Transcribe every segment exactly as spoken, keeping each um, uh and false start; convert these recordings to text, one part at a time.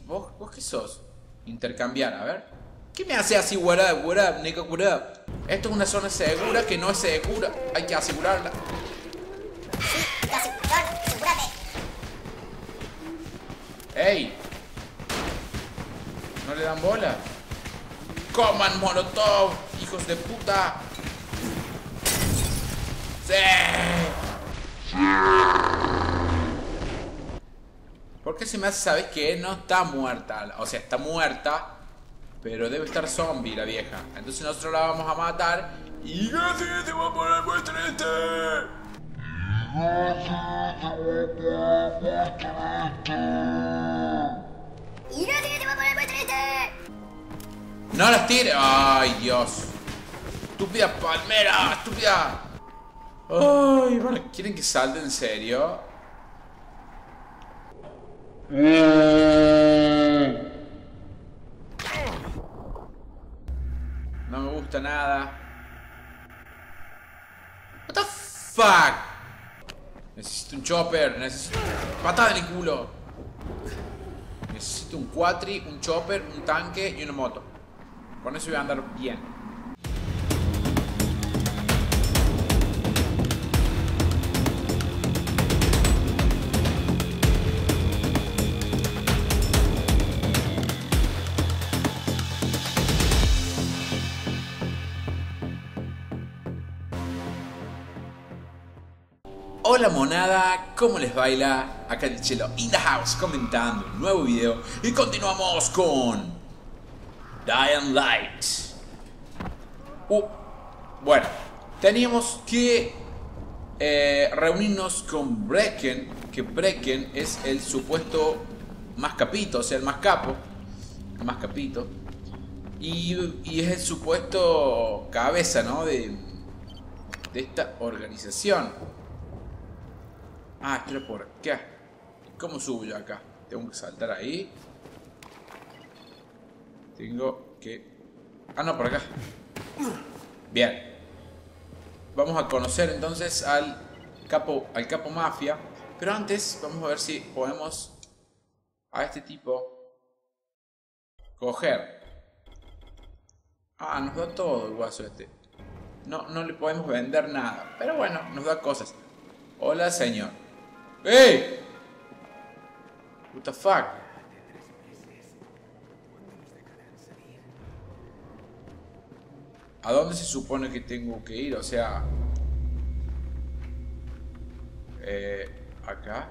¿Vos, vos qué sos? Intercambiar, a ver. ¿Qué me hace así, what up, what up, nigga, what up? Esto es una zona segura que no es segura. Hay que asegurarla. Sí, hay que asegurar, asegúrate. ¡Ey! ¿No le dan bola? ¡Coman molotov, hijos de puta! ¡Sí! ¿Por qué se me hace, sabes qué? No está muerta. O sea, está muerta, pero debe estar zombie la vieja. Entonces nosotros la vamos a matar. Y así se va a poner muy triste. Y no te va a poner muy triste. ¡No las tire! ¡Ay, Dios! ¡Estúpida palmera! ¡Estúpida! ¡Ay! Bueno, ¿quieren que salte en serio? No me gusta nada. What the fuck? Necesito un chopper. Necesito... Patada en el culo. Necesito un cuatri, un chopper, un tanque y una moto. Con eso voy a andar bien. Hola monada, ¿cómo les baila? Acá el Chelo in the house comentando un nuevo video y continuamos con Dying Light. Uh, bueno, teníamos que eh, reunirnos con Brecken, que Brecken es el supuesto más capito, o sea, el más capo, el más capito, y, y es el supuesto cabeza, ¿no? De, de esta organización. Ah, espera, por acá. ¿Cómo subo yo acá? Tengo que saltar ahí. Tengo que... Ah, no, por acá. Bien. Vamos a conocer entonces al capo, al capo mafia. Pero antes, vamos a ver si podemos a este tipo coger. Ah, nos da todo el guaso este. No, no le podemos vender nada. Pero bueno, nos da cosas. Hola, señor. ¡Ey! What the fuck? ¿A dónde se supone que tengo que ir? O sea... Eh... Acá.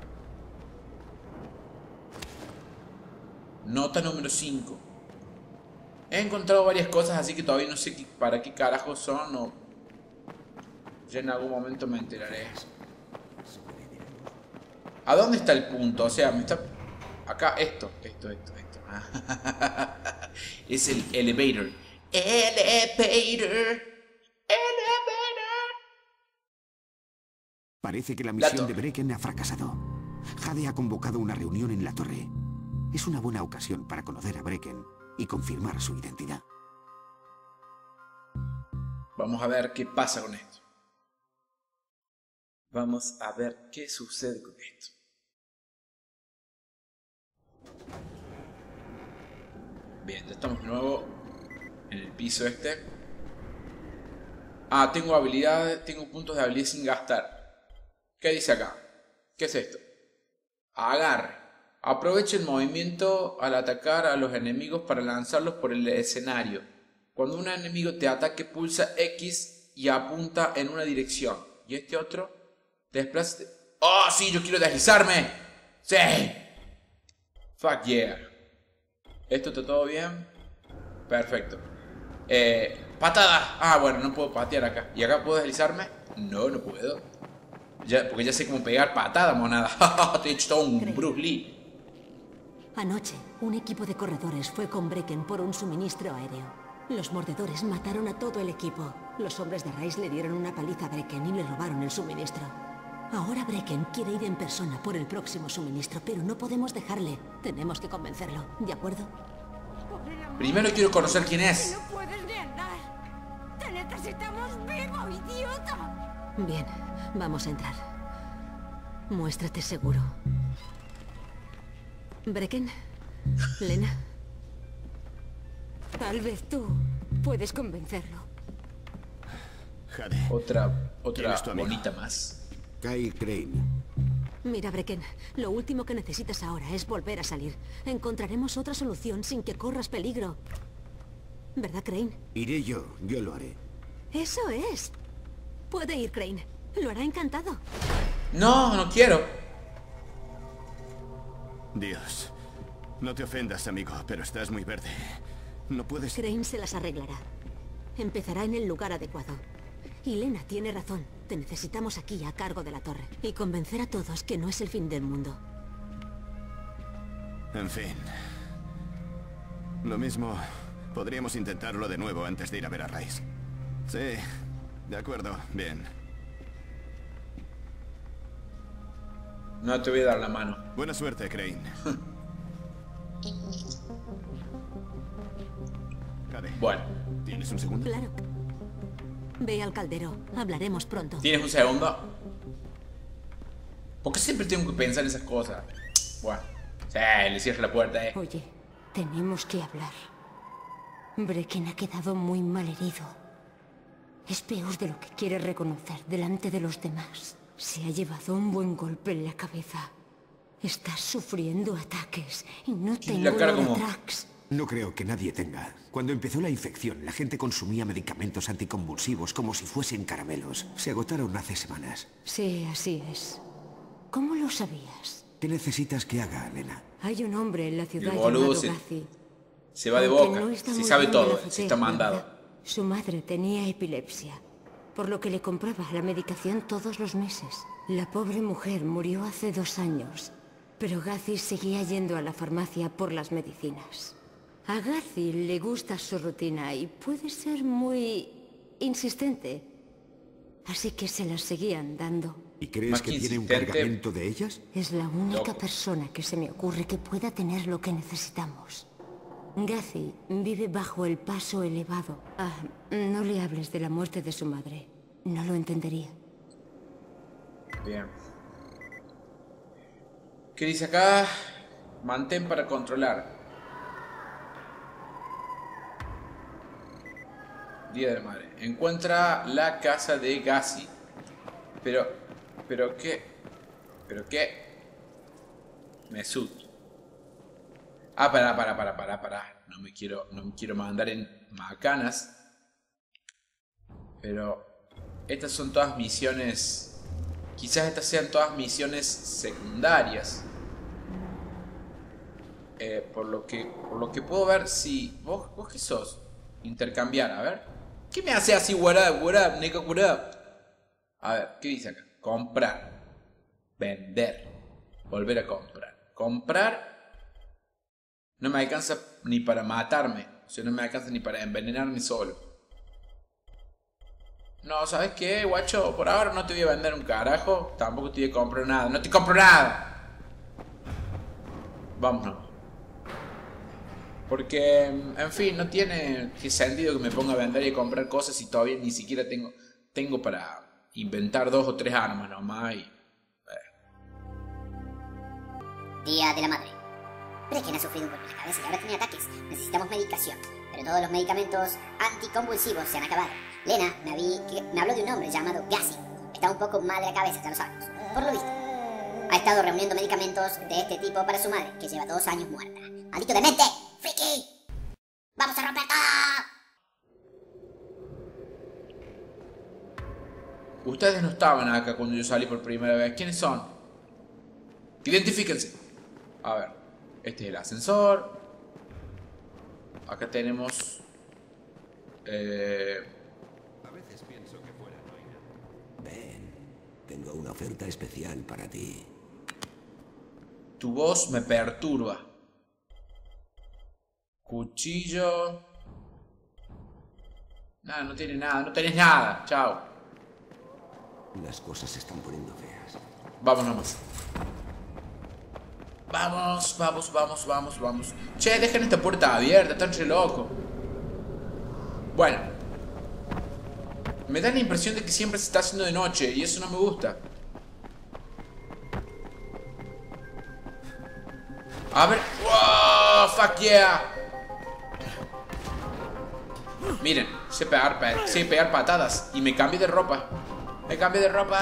Nota número cinco. He encontrado varias cosas, así que todavía no sé qué, para qué carajos son o... Ya en algún momento me enteraré. ¿A dónde está el punto? O sea, me está... Acá, esto, esto, esto, esto. Es el elevator. Elevator. Elevator. Parece que la misión de Brecken ha fracasado. Jade ha convocado una reunión en la torre. Es una buena ocasión para conocer a Brecken y confirmar su identidad. Vamos a ver qué pasa con esto. Vamos a ver qué sucede con esto. Bien, ya estamos de nuevo en el piso este. Ah, tengo habilidades, tengo puntos de habilidad sin gastar. ¿Qué dice acá? ¿Qué es esto? Agarre. Aproveche el movimiento al atacar a los enemigos para lanzarlos por el escenario. Cuando un enemigo te ataque, pulsa X y apunta en una dirección. ¿Y este otro? Desplázate. ¡Oh, sí! ¡Yo quiero deslizarme! ¡Sí! ¡Fuck yeah! ¿Esto está todo bien? Perfecto. Eh, ¡patada! Ah, bueno, no puedo patear acá. ¿Y acá puedo deslizarme? No, no puedo. Ya, porque ya sé cómo pegar patada, monada. Te he hecho todo un Creo. Bruce Lee. Anoche, un equipo de corredores fue con Brecken por un suministro aéreo. Los mordedores mataron a todo el equipo. Los hombres de Rice le dieron una paliza a Brecken y le robaron el suministro. Ahora Brecken quiere ir en persona por el próximo suministro, pero no podemos dejarle. Tenemos que convencerlo, ¿de acuerdo? Primero quiero conocer quién es. No puedes ni andar. Te necesitamos vivo, idiota. Bien, vamos a entrar. Muéstrate seguro. Brecken, Lena. Tal vez tú puedes convencerlo. Jade. Otra, otra ¿Quién es tu amigo? bonita más. Kyle Crane. Mira, Brecken, lo último que necesitas ahora es volver a salir. Encontraremos otra solución sin que corras peligro. ¿Verdad, Crane? Iré yo, yo lo haré. Eso es. Puede ir, Crane. Lo hará encantado. No, no quiero. Dios. No te ofendas, amigo, pero estás muy verde. No puedes... Crane se las arreglará. Empezará en el lugar adecuado. Y Lena tiene razón. Te necesitamos aquí a cargo de la torre. Y convencer a todos que no es el fin del mundo. En fin. Lo mismo... Podríamos intentarlo de nuevo antes de ir a ver a Rice. Sí. De acuerdo. Bien. No te voy a dar la mano. Buena suerte, Crane. Jade, Bueno, ¿tienes un segundo? Claro. Ve al caldero. Hablaremos pronto. ¿tienes un segundo? ¿Por qué siempre tengo que pensar en esas cosas? Bueno, sí, le cierro la puerta, eh. Oye, tenemos que hablar. Brecken ha quedado muy mal herido. Es peor de lo que quiere reconocer delante de los demás. Se ha llevado un buen golpe en la cabeza. Está sufriendo ataques y no Y la tengo cara como- Loratrax. No creo que nadie tenga. Cuando empezó la infección, la gente consumía medicamentos anticonvulsivos como si fuesen caramelos. Se agotaron hace semanas. Sí, así es. ¿Cómo lo sabías? ¿Qué necesitas que haga, Lena? Hay un hombre en la ciudad boludo llamado se- Gazi. Se va de Aunque boca. no está Se muy sabe bien de la todo. azotea, Se está mandado. ¿verdad? Su madre tenía epilepsia, por lo que le compraba la medicación todos los meses. La pobre mujer murió hace dos años, pero Gazi seguía yendo a la farmacia por las medicinas. A Gazi le gusta su rutina y puede ser muy insistente, así que se las seguían dando. ¿Y crees Más que que tiene un insistente. cargamento de ellas? Es la única Loco. persona que se me ocurre que pueda tener lo que necesitamos. Gazi vive bajo el paso elevado. Ah, no le hables de la muerte de su madre. No lo entendería. Bien. ¿Qué dice acá? Mantén para controlar. Día de la Madre. Encuentra la casa de Gazi. Pero... ¿Pero qué? ¿Pero qué? Mesut. Ah, para, para, para, para, para. No me quiero, no me quiero mandar en macanas. Pero... Estas son todas misiones... Quizás estas sean todas misiones secundarias. Eh, por lo que por lo que puedo ver, si... ¿Vos, vos qué sos? Intercambiar, a ver. ¿Qué me hace así, what up, what up, nigga, what up? A ver, ¿qué dice acá? Comprar. Vender. Volver a comprar. Comprar... No me alcanza ni para matarme. O sea, no me alcanza ni para envenenarme solo. No, ¿sabes qué, guacho? Por ahora no te voy a vender un carajo. Tampoco te voy a comprar nada. ¡No te compro nada! Vámonos. Porque, en fin, no tiene sentido que me ponga a vender y a comprar cosas si todavía ni siquiera tengo, tengo para inventar dos o tres armas nomás y... eh. Día de la Madre. Brecken ha sufrido un golpe en la cabeza y ahora tiene ataques. Necesitamos medicación. Pero todos los medicamentos anticonvulsivos se han acabado. Lena me, vi que me habló de un hombre llamado Gazi. Está un poco mal de la cabeza, ya lo sabemos. Por lo visto. Ha estado reuniendo medicamentos de este tipo para su madre, que lleva dos años muerta. ¡Maldito demente! ¡Friki! ¡Vamos a romper todo! Ustedes no estaban acá cuando yo salí por primera vez. ¿Quiénes son? Identifíquense. A ver. Este es el ascensor. Acá tenemos... Eh... A veces pienso que fuera no hay nada. Ven, tengo una oferta especial para ti. Tu voz me perturba. Cuchillo. Nada, no tiene nada. No tenés nada. Chao. Las cosas se están poniendo feas. Vamos nomás. Vamos, vamos, vamos, vamos, vamos. Che, dejen esta puerta abierta. Están re loco. Bueno. Me da la impresión de que siempre se está haciendo de noche y eso no me gusta. A ver. ¡Wow! ¡Fuck yeah! Miren, sé pegar, sé pegar patadas. Y me cambié de ropa. Me cambié de ropa.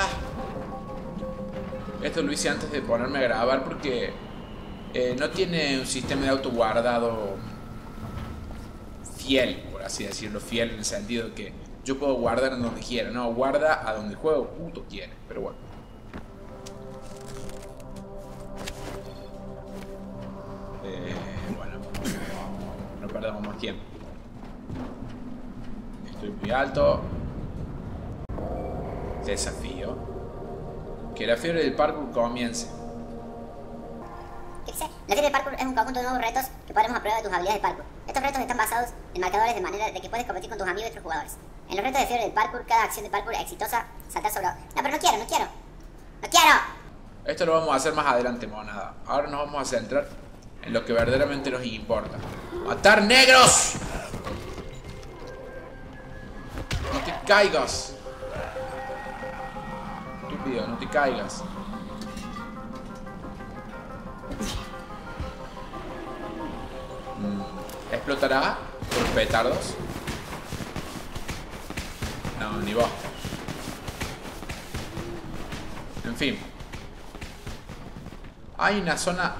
Esto lo hice antes de ponerme a grabar porque eh, no tiene un sistema de auto guardado fiel, por así decirlo. Fiel en el sentido de que yo puedo guardar en donde quiera. No, guarda a donde el juego puto quiere. Pero bueno. Eh, bueno. No perdamos más tiempo. Estoy muy alto. Desafío. Que la fiebre del parkour comience. ¿Qué sé? La fiebre del parkour es un conjunto de nuevos retos que podremos a prueba de tus habilidades de parkour. Estos retos están basados en marcadores de manera de que puedes competir con tus amigos y otros jugadores. En los retos de fiebre del parkour, cada acción de parkour exitosa, saltar sobre... No, pero no quiero, no quiero. ¡No quiero! Esto lo vamos a hacer más adelante, monada. Ahora nos vamos a centrar en lo que verdaderamente nos importa. ¡Matar negros! No te caigas. Estúpido, no te caigas. Mm, ¿explotará por petardos? No, ni vos. En fin. Hay una zona...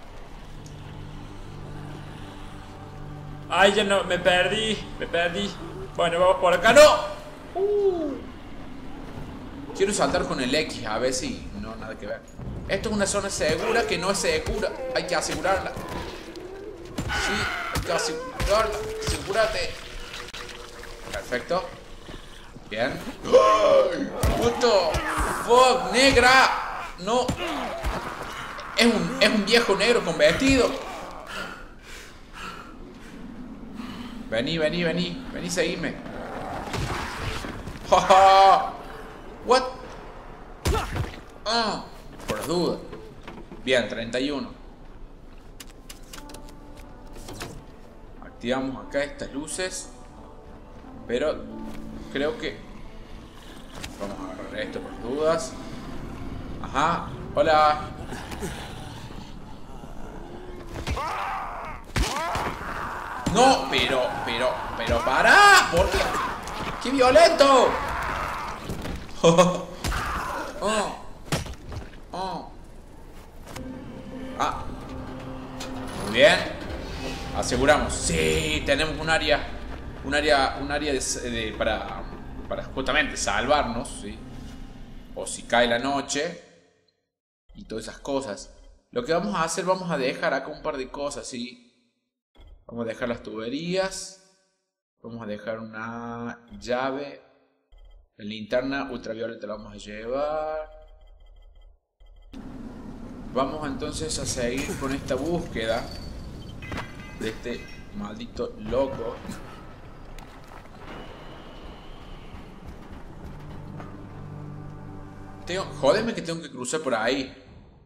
Ay, ya no, me perdí, me perdí. Bueno, vamos por acá, ¡no! Uh. Quiero saltar con el X a ver si... No, nada que ver. Esto es una zona segura que no es segura. Hay que asegurarla. Sí, hay que asegurarla. Asegúrate. Perfecto. Bien. ¡Ay! ¡Puto! ¡Fuck! ¡Negra! No. Es un, es un viejo negro con vestido. Vení, vení, vení. Vení, seguime. ¡Ja! What? Ah, por las dudas. Bien, treinta y uno. Activamos acá estas luces. Pero creo que... Vamos a agarrar esto por las dudas. Ajá. Hola. No, pero, pero, pero pará. ¿Por qué? ¡Qué violento! Oh. Oh. Ah. Muy bien. Aseguramos. Sí, tenemos un área. Un área. Un área de, de, para. Para justamente salvarnos. ¿Sí? O si cae la noche. Y todas esas cosas. Lo que vamos a hacer, vamos a dejar acá un par de cosas, ¿sí? Vamos a dejar las tuberías. Vamos a dejar una llave. La linterna ultravioleta la vamos a llevar. Vamos entonces a seguir con esta búsqueda de este maldito loco. Tengo, jódeme que tengo que cruzar por ahí.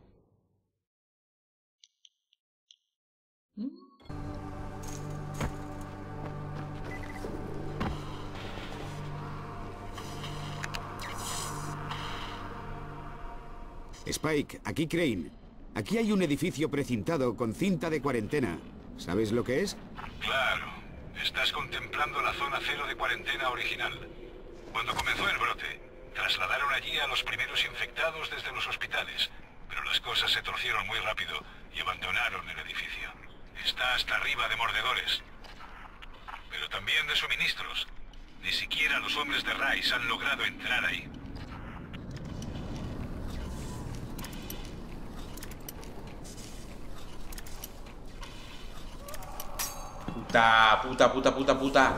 Spike, aquí Crane. Aquí hay un edificio precintado con cinta de cuarentena. ¿Sabes lo que es? Claro. Estás contemplando la zona cero de cuarentena original. Cuando comenzó el brote, trasladaron allí a los primeros infectados desde los hospitales, pero las cosas se torcieron muy rápido y abandonaron el edificio. Está hasta arriba de mordedores, pero también de suministros. Ni siquiera los hombres de Rais han logrado entrar ahí. Puta, puta, puta, puta, puta.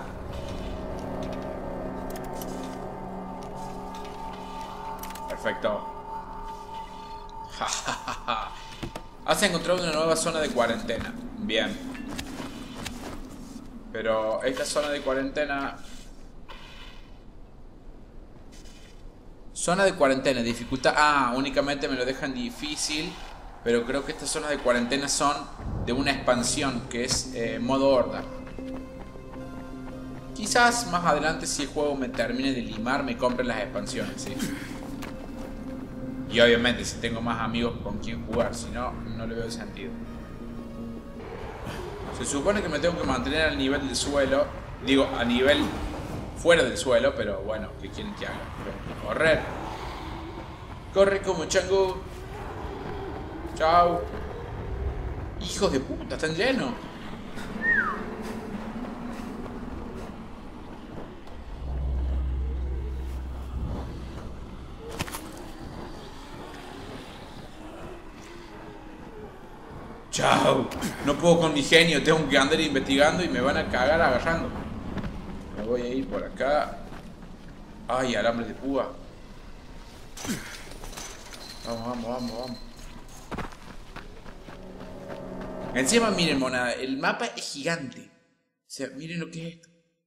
Perfecto. Has encontrado una nueva zona de cuarentena. Bien. Pero esta zona de cuarentena... Zona de cuarentena, dificultad... Ah, únicamente me lo dejan difícil. Pero creo que estas zonas de cuarentena son de una expansión que es eh, modo horda. Quizás más adelante, si el juego me termine de limar, me compren las expansiones, ¿sí? Y obviamente si tengo más amigos con quien jugar, si no, no le veo sentido. Se supone que me tengo que mantener al nivel del suelo. Digo, a nivel fuera del suelo, pero bueno, ¿qué quieren que haga? Correr. Corre como chango. Chao. Hijos de puta, están llenos. Chao. No puedo con mi genio, tengo que andar investigando y me van a cagar agarrando. Me voy a ir por acá. Ay, alambre de púa. Vamos, vamos, vamos, vamos. Encima, miren, monada, el mapa es gigante. O sea, miren lo que es esto.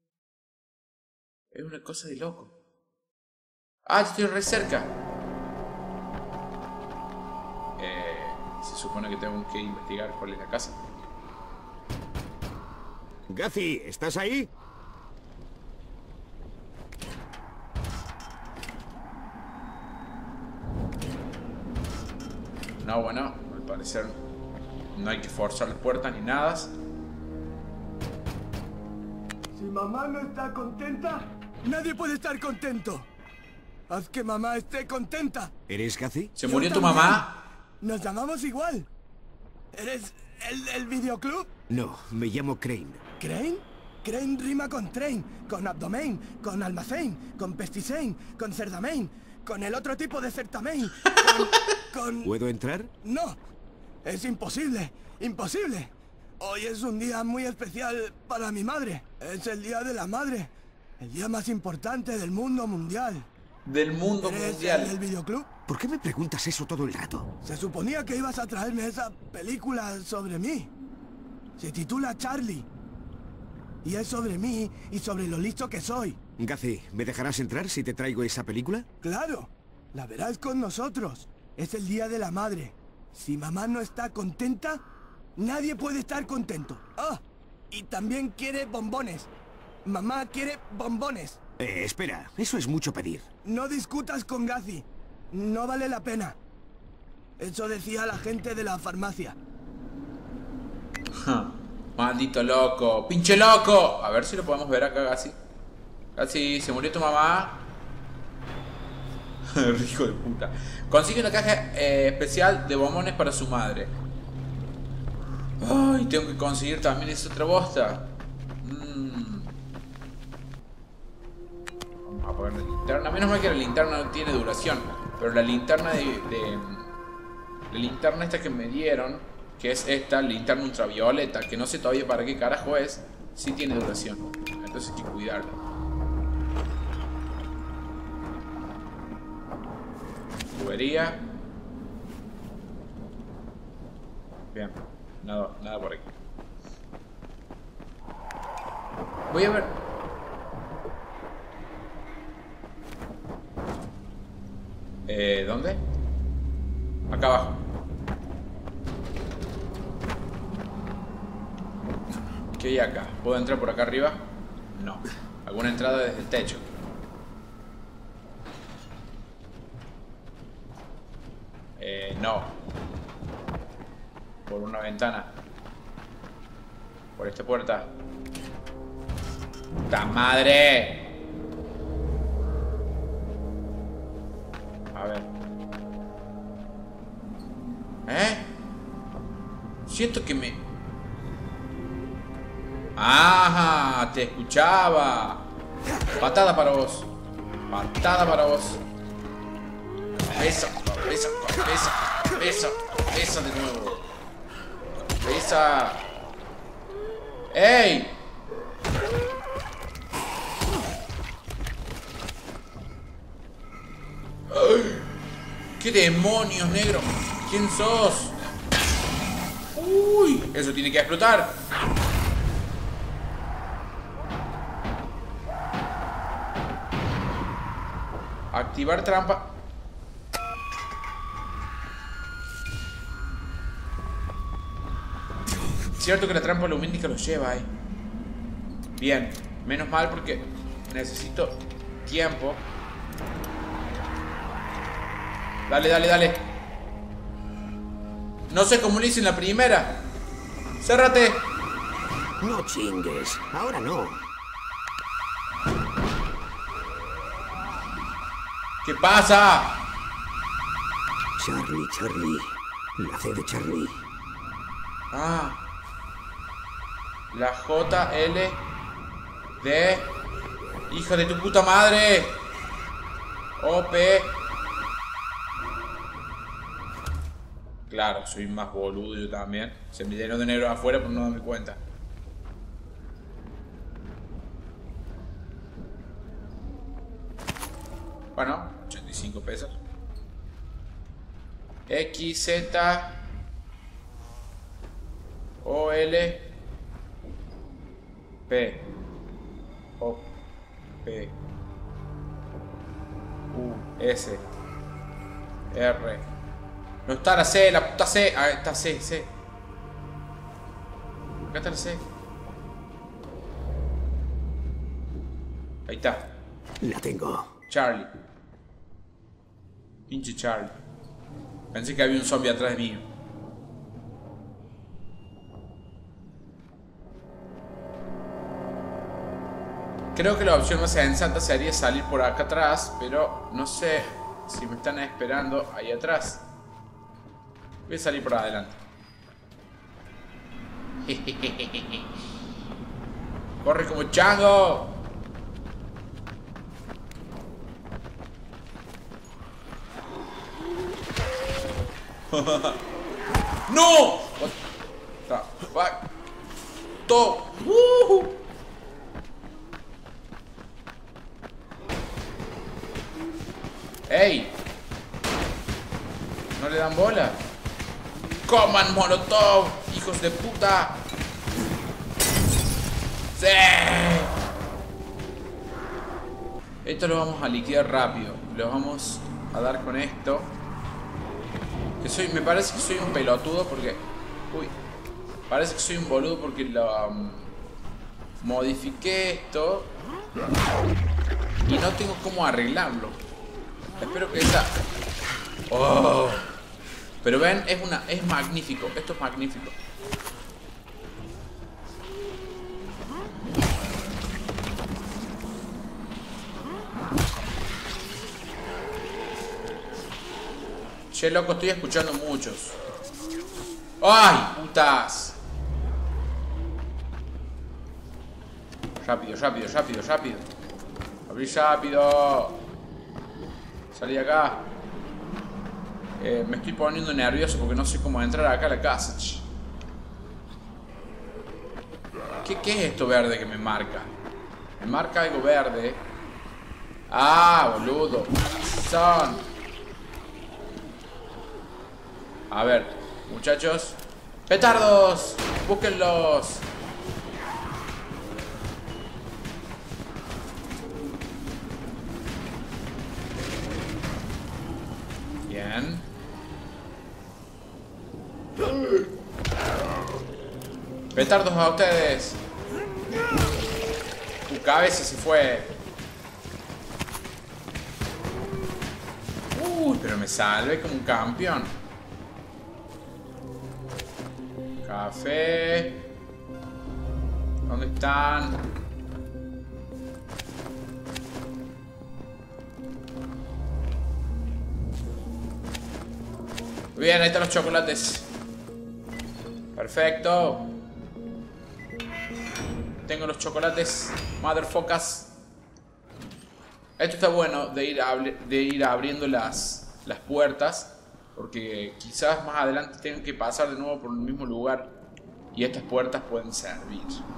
Es una cosa de loco. Ah, estoy re cerca. Eh, se supone que tengo que investigar cuál es la casa. Gazi, ¿estás ahí? No, bueno, al parecer no hay que forzar las puertas ni nada. Si mamá no está contenta, nadie puede estar contento. Haz que mamá esté contenta. ¿Eres Gazi? ¿Se murió tu mamá? Nos llamamos igual. ¿Eres el del videoclub? No, me llamo Crane. ¿Crane? Crane rima con train, con abdomen, con almacén, con pesticén, con cerdamén, con el otro tipo de certamen, con, con... ¿Puedo entrar? No, es imposible, imposible. Hoy es un día muy especial para mi madre. Es el día de la madre, el día más importante del mundo mundial. Del mundo ¿Eres mundial. el del videoclub? ¿Por qué me preguntas eso todo el rato? Se suponía que ibas a traerme esa película sobre mí. Se titula Charlie. Y es sobre mí y sobre lo listo que soy. Gazi, ¿me dejarás entrar si te traigo esa película? Claro, la verás con nosotros. Es el día de la madre. Si mamá no está contenta, nadie puede estar contento. Ah, y también quiere bombones. Mamá quiere bombones. Eh, espera, eso es mucho pedir. No discutas con Gazi. No vale la pena. Eso decía la gente de la farmacia. Maldito loco. ¡Pinche loco! A ver si lo podemos ver acá, Gazi. Gazi, ¿se murió tu mamá? Hijo de puta. Consigue una caja eh, especial de bombones para su madre. Ay, tengo que conseguir también esa otra bosta. Mm. Vamos a apagar la linterna. Menos mal que la linterna no tiene duración. Pero la linterna de, de... La linterna esta que me dieron, que es esta, linterna ultravioleta, que no sé todavía para qué carajo es, sí tiene duración. Entonces hay que cuidarla. Tubería. Bien, nada, nada por aquí. Voy a ver. Eh, ¿dónde? Acá abajo. ¿Qué hay acá? ¿Puedo entrar por acá arriba? No. ¿Alguna entrada desde el techo? Eh, no. Por una ventana. Por esta puerta. ¡Ta madre! A ver. ¿Eh? Siento que me... ¡Ajá! Te escuchaba. Patada para vos. Patada para vos. Cabeza, cabeza, cabeza, cabeza, cabeza de nuevo. Cabeza. ¡Ey! ¡Ay! ¡Qué demonios, negro! ¿Quién sos? ¡Uy! Eso tiene que explotar. Activar trampa. Cierto que la trampa lumínica lo lleva ahí. Bien, menos mal porque necesito tiempo. Dale, dale, dale. No sé cómo lo hice en la primera. Cérrate. No chingues. Ahora no. ¿Qué pasa? Charlie, Charlie. La C de Charlie. Ah. La J, L, D. Hijo de tu puta madre. O, P. Claro, soy más boludo yo también. Se me llenó de negro afuera por no darme cuenta. Bueno, ochenta y cinco pesos. X, Z, O, L, P, O, P, U, S, R. No está la C, la puta C. Ah, está C, C. Acá está la C. Ahí está. La tengo. Charlie. Pinche Charlie. Pensé que había un zombie atrás mío. Creo que la opción más sensata sería salir por acá atrás, pero no sé si me están esperando ahí atrás. Voy a salir por adelante. Corre como chango. ¡No! What the fuck? ¡To! ¡Woohoo! ¡Ey! ¿No le dan bola? ¡Coman molotov! ¡Hijos de puta! ¡Sí! Esto lo vamos a liquidar rápido. Lo vamos a dar con esto. Que soy, me parece que soy un pelotudo porque... Uy. Parece que soy un boludo porque lo... Um, modifiqué esto. Y no tengo cómo arreglarlo. Espero que esa... Oh. Pero ven, es una... Es magnífico. Esto es magnífico. Che, loco, estoy escuchando muchos. ¡Ay, putas! Rápido, rápido, rápido, rápido. Abrí rápido. Salí acá. Eh, me estoy poniendo nervioso porque no sé cómo entrar acá a la casa. ¿Qué, ¿Qué es esto verde que me marca? Me marca algo verde. Ah, boludo. Son... A ver, muchachos. ¡Petardos! ¡Búsquenlos! Bien. ¡Petardos a ustedes! Tu cabeza se fue. Uy, pero me salvé como un campeón. Café. ¿Dónde están? Muy bien, ahí están los chocolates. Perfecto. Tengo los chocolates, motherfuckers. Esto está bueno de ir, a, de ir abriendo las, las puertas. Porque quizás más adelante tengan que pasar de nuevo por el mismo lugar. Y estas puertas pueden servir.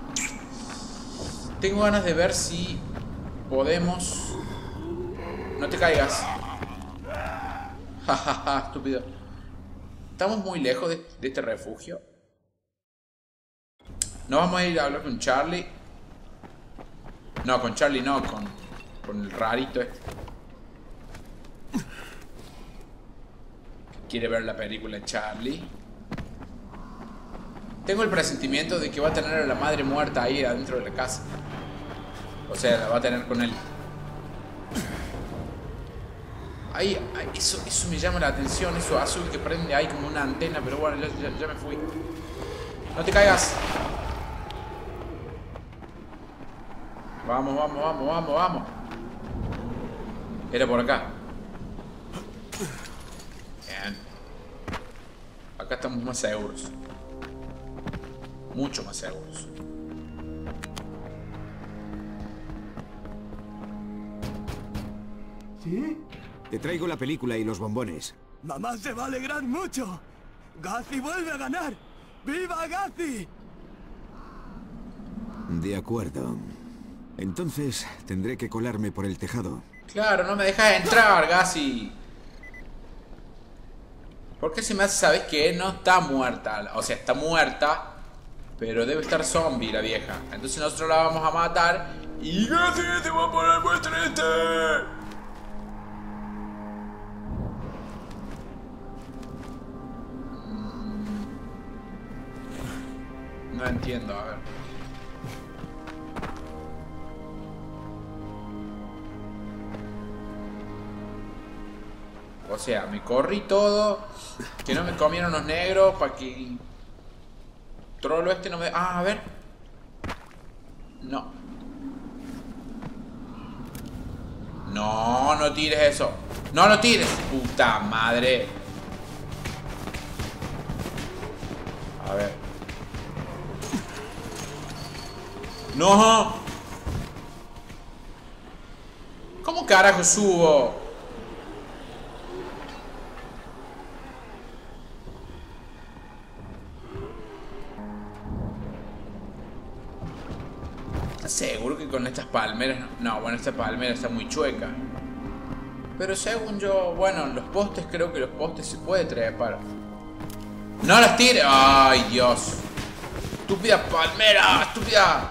Tengo ganas de ver si podemos... No te caigas. Jajaja, estúpido. Estamos muy lejos de, de este refugio. No vamos a ir a hablar con Charlie. No, con Charlie no, con, con el rarito este. Quiere ver la película Charlie. Tengo el presentimiento de que va a tener a la madre muerta ahí adentro de la casa. O sea, la va a tener con él. Ahí, ahí eso, eso me llama la atención. Eso azul que prende ahí como una antena. Pero bueno, ya, ya, ya me fui. No te caigas. Vamos, vamos, vamos, vamos, vamos. Era por acá. Bien. Acá estamos más seguros. Mucho más seguros. ¿Sí? Te traigo la película y los bombones. Mamá se va a alegrar mucho. Gazi vuelve a ganar. ¡Viva Gazi! De acuerdo. Entonces tendré que colarme por el tejado. Claro, no me dejas entrar, Gazi. ¿Por qué se me hace, sabes que no está muerta? O sea, está muerta, pero debe estar zombie la vieja. Entonces nosotros la vamos a matar y Gazi se va a poner muy triste. No entiendo, a ver. O sea, me corrí todo. Que no me comieron los negros para que trolo este no me... Ah, a ver. No. No, no tires eso. No lo tires. Puta madre. A ver. No. ¿Cómo carajo subo? Seguro que con estas palmeras... No, bueno, esta palmera está muy chueca. Pero según yo... Bueno, los postes, creo que los postes se puede trepar. ¡No las tires! ¡Ay, Dios! ¡Estúpida palmera! ¡Estúpida!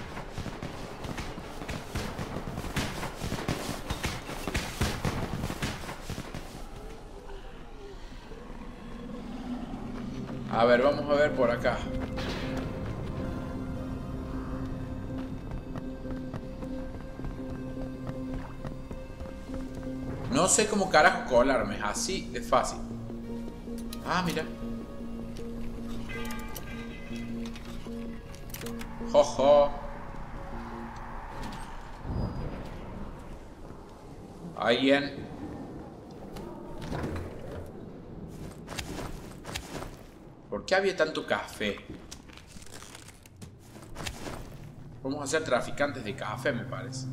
A ver, vamos a ver por acá. No sé cómo carajo colarme, así de fácil. Ah, mira. Jojo. ¿Alguien? ¿Por qué había tanto café? Vamos a ser traficantes de café, me parece.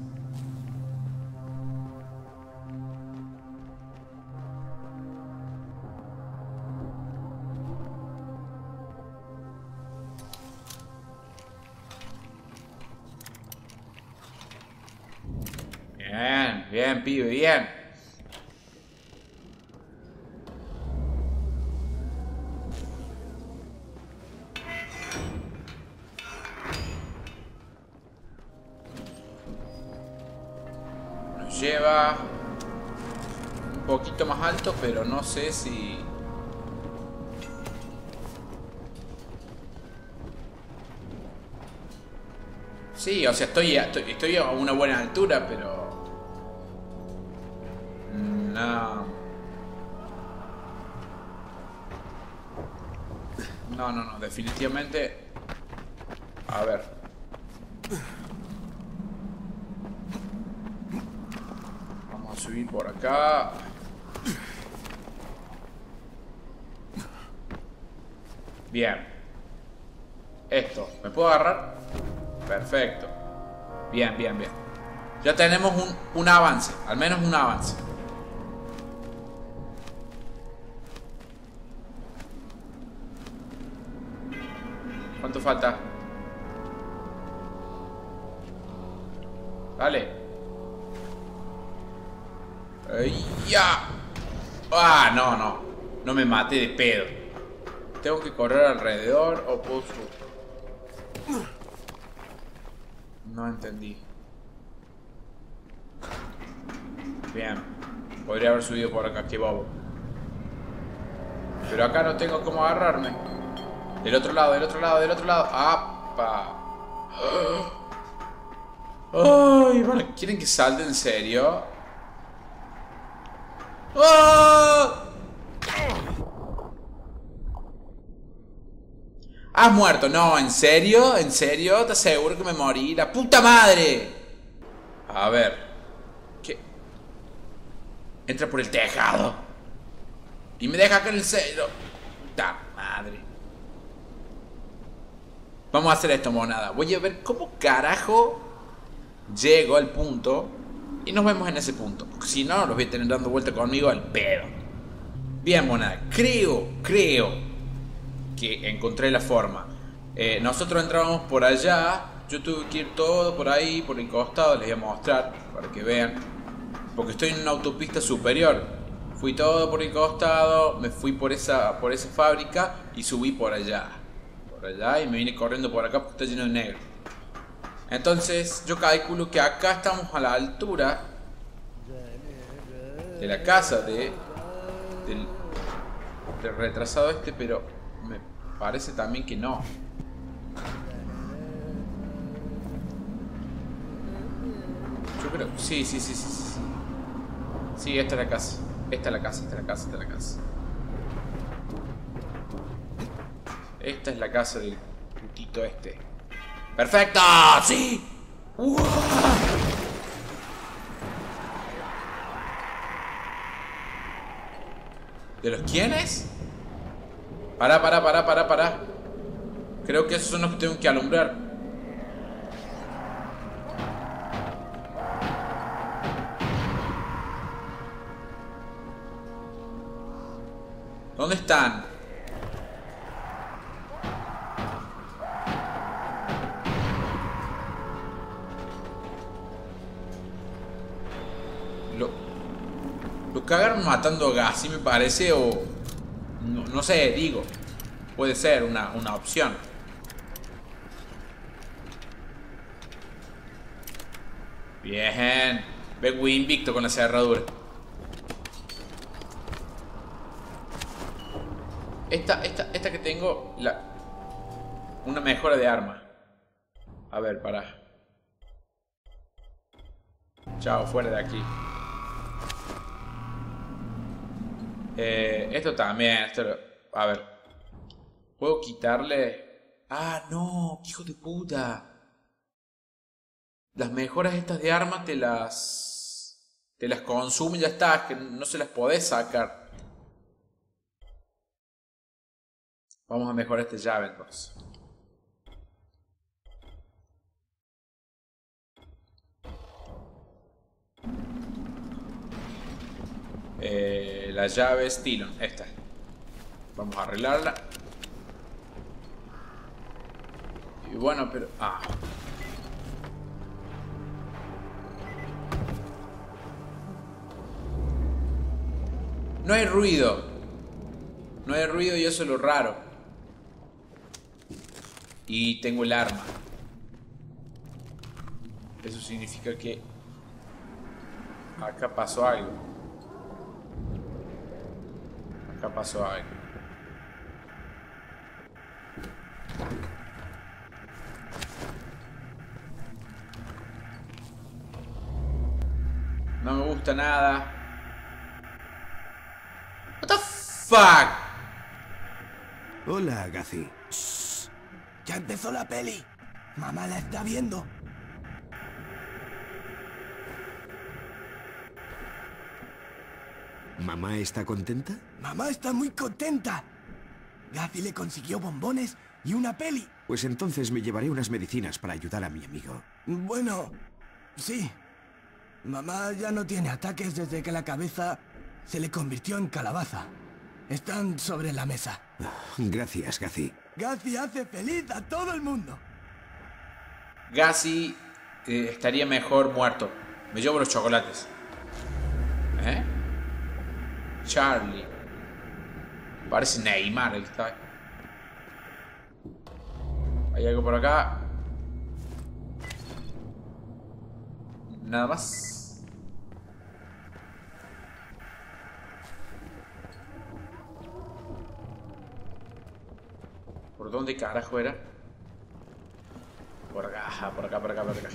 Bien, bien, pibe, bien. Nos lleva un poquito más alto, pero no sé si... Sí, o sea, estoy a, estoy, estoy a una buena altura, pero... No. No, no, no, definitivamente. A ver. Vamos a subir por acá. Bien. Esto, ¿me puedo agarrar? Perfecto. Bien, bien, bien. Ya tenemos un, un avance, al menos un avance. ¿Cuánto falta? Dale. Ay, ya. Ah, no, no. No me maté de pedo. Tengo que correr alrededor o puedo subir. No entendí. Bien. Podría haber subido por acá, qué bobo. Pero acá no tengo cómo agarrarme. Del otro lado, del otro lado, del otro lado. ¡Apa! ¡Ay! Bueno, ¿quieren que salte en serio? ¡Oh! ¿Has muerto? No, ¿en serio? ¿En serio? ¿Te aseguro que me morí? ¡La puta madre! A ver. ¿Qué? Entra por el tejado. Y me deja acá en el sello. ¡Ta madre! Vamos a hacer esto, monada. Voy a ver cómo carajo llego al punto. Y nos vemos en ese punto. Porque si no, los voy a tener dando vuelta conmigo al pedo. Bien, monada. Creo, creo que encontré la forma. Eh, nosotros entrábamos por allá. Yo tuve que ir todo por ahí, por el costado. Les voy a mostrar para que vean. Porque estoy en una autopista superior. Fui todo por el costado. Me fui por esa, por esa fábrica. Y subí por allá. Por allá y me vine corriendo por acá porque está lleno de negro. Entonces yo calculo que acá estamos a la altura de la casa de del, del retrasado este, pero me parece también que no. Yo creo, sí, sí, sí, sí, sí. Sí, esta es la casa. Esta es la casa, esta es la casa, esta es la casa. Esta es la casa del putito este. ¡Perfecto! ¡Sí! ¡Uah! ¿De los quiénes? Pará, pará, pará, pará, pará. Creo que esos son los que tengo que alumbrar. ¿Dónde están? Lo, lo cagaron matando a Gassi, me parece, o... No, no sé, digo. Puede ser una, una opción. Bien. Vengo invicto con la cerradura. Esta, esta, esta que tengo, la, una mejora de arma. A ver, pará. Chao, fuera de aquí. Eh, esto también, esto lo, a ver. ¿Puedo quitarle? Ah, no, hijo de puta. Las mejoras estas de arma te las... Te las consume y ya está, que no se las podés sacar. Vamos a mejorar esta llave entonces. Eh, la llave es Tylon, esta. Vamos a arreglarla. Y bueno, pero... Ah. No hay ruido. No hay ruido y eso es lo raro. Y tengo el arma. Eso significa que acá pasó algo. Acá pasó algo. No me gusta nada. What the fuck? Hola, Gassi. Ya empezó la peli. Mamá la está viendo. ¿Mamá está contenta? Mamá está muy contenta. Gassi le consiguió bombones y una peli. Pues entonces me llevaré unas medicinas para ayudar a mi amigo. Bueno, sí. Mamá ya no tiene ataques desde que la cabeza se le convirtió en calabaza. Están sobre la mesa. Gracias, Gassi. Gassi hace feliz a todo el mundo. Gassi eh, estaría mejor muerto. Me llevo los chocolates. ¿Eh? Charlie. Parece Neymar el que está ahí. Hay algo por acá. Nada más. ¿Por dónde carajo era? Por acá, por acá, por acá, por acá.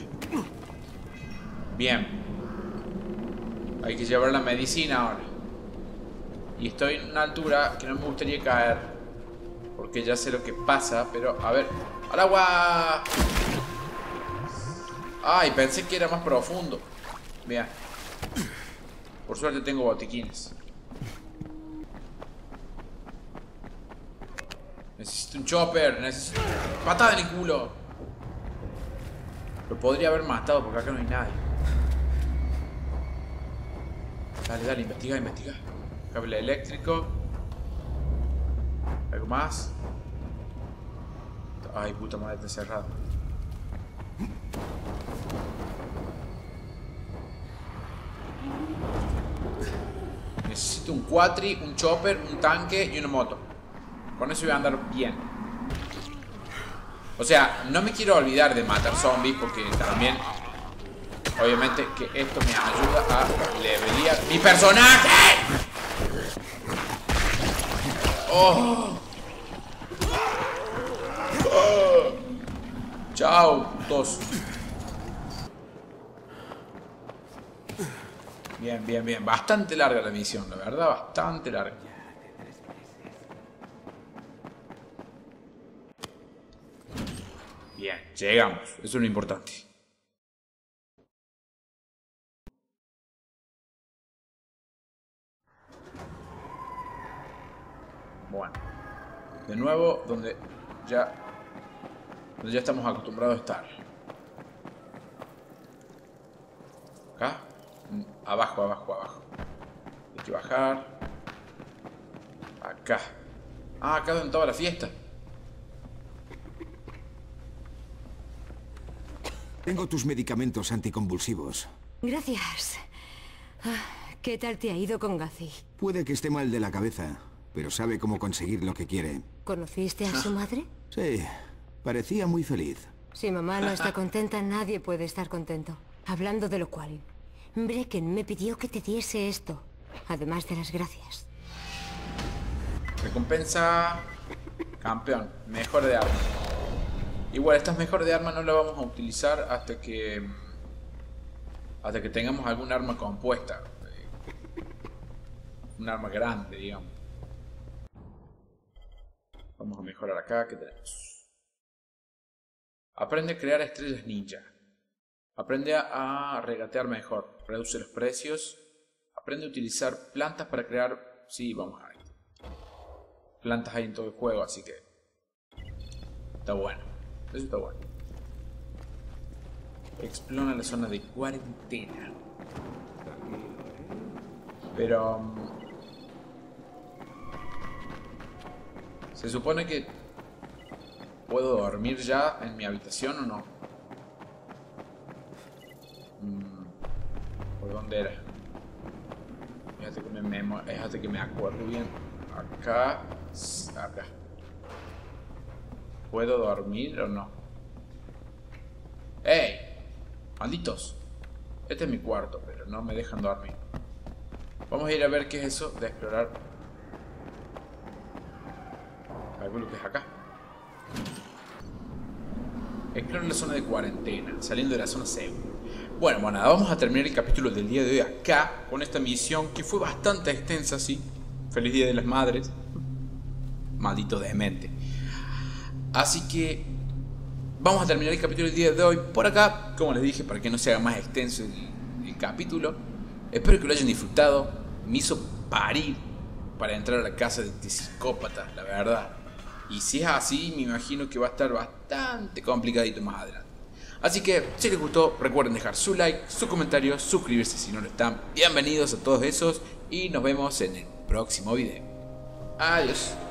Bien. Hay que llevar la medicina ahora. Y estoy en una altura que no me gustaría caer, porque ya sé lo que pasa, pero a ver. ¡Al agua! Ay, pensé que era más profundo. Bien. Por suerte tengo botiquines. Necesito un chopper. Necesito... ¡Patada en el culo! Lo podría haber matado porque acá no hay nadie. Dale, dale, investiga, investiga. Cable eléctrico. ¿Algo más? Ay, puta madre, está cerrado. Necesito un cuatri, un chopper, un tanque y una moto. Con eso voy a andar bien. O sea, no me quiero olvidar de matar zombies porque también, obviamente, que esto me ayuda a levelear mi personaje. Oh. Oh. Chao, putos. Bien, bien, bien. Bastante larga la misión, la verdad, bastante larga. Bien, llegamos. Eso es lo importante. Bueno. De nuevo, donde ya... donde ya estamos acostumbrados a estar. Acá. Abajo, abajo, abajo. Hay que bajar. Acá. Ah, acá donde estaba la fiesta. Tengo tus medicamentos anticonvulsivos. Gracias. Ah, ¿qué tal te ha ido con Gazi? Puede que esté mal de la cabeza, pero sabe cómo conseguir lo que quiere. ¿Conociste a su madre? Sí, parecía muy feliz. Si mamá no está contenta, nadie puede estar contento. Hablando de lo cual, Brecken me pidió que te diese esto, además de las gracias. Recompensa... campeón. Mejor de arma. Igual, estas mejores de arma no las vamos a utilizar hasta que... hasta que tengamos algún arma compuesta. Un arma grande, digamos. Vamos a mejorar acá. ¿Qué tenemos? Aprende a crear estrellas ninja. Aprende a regatear mejor. Reduce los precios. Aprende a utilizar plantas para crear... Sí, vamos a ver. Plantas hay en todo el juego, así que... está bueno. Eso está bueno. Explora la zona de cuarentena. Pero... Um, se supone que... ¿puedo dormir ya en mi habitación o no? Mm, ¿por dónde era? Fíjate que me, memo, fíjate que me acuerdo bien. Acá... acá. ¿Puedo dormir o no? ¡Ey! ¡Malditos! Este es mi cuarto, pero no me dejan dormir. Vamos a ir a ver qué es eso de explorar. Calculo que es acá. Explora la zona de cuarentena, saliendo de la zona segura. Bueno, bueno, nada, vamos a terminar el capítulo del día de hoy acá, con esta misión que fue bastante extensa, sí. Feliz Día de las Madres. Maldito demente. Así que vamos a terminar el capítulo del día de hoy por acá, como les dije, para que no se haga más extenso el, el capítulo. Espero que lo hayan disfrutado. Me hizo parir para entrar a la casa de este psicópata, la verdad. Y si es así, me imagino que va a estar bastante complicadito más adelante. Así que, si les gustó, recuerden dejar su like, su comentario, suscribirse si no lo están. Bienvenidos a todos esos y nos vemos en el próximo video. Adiós.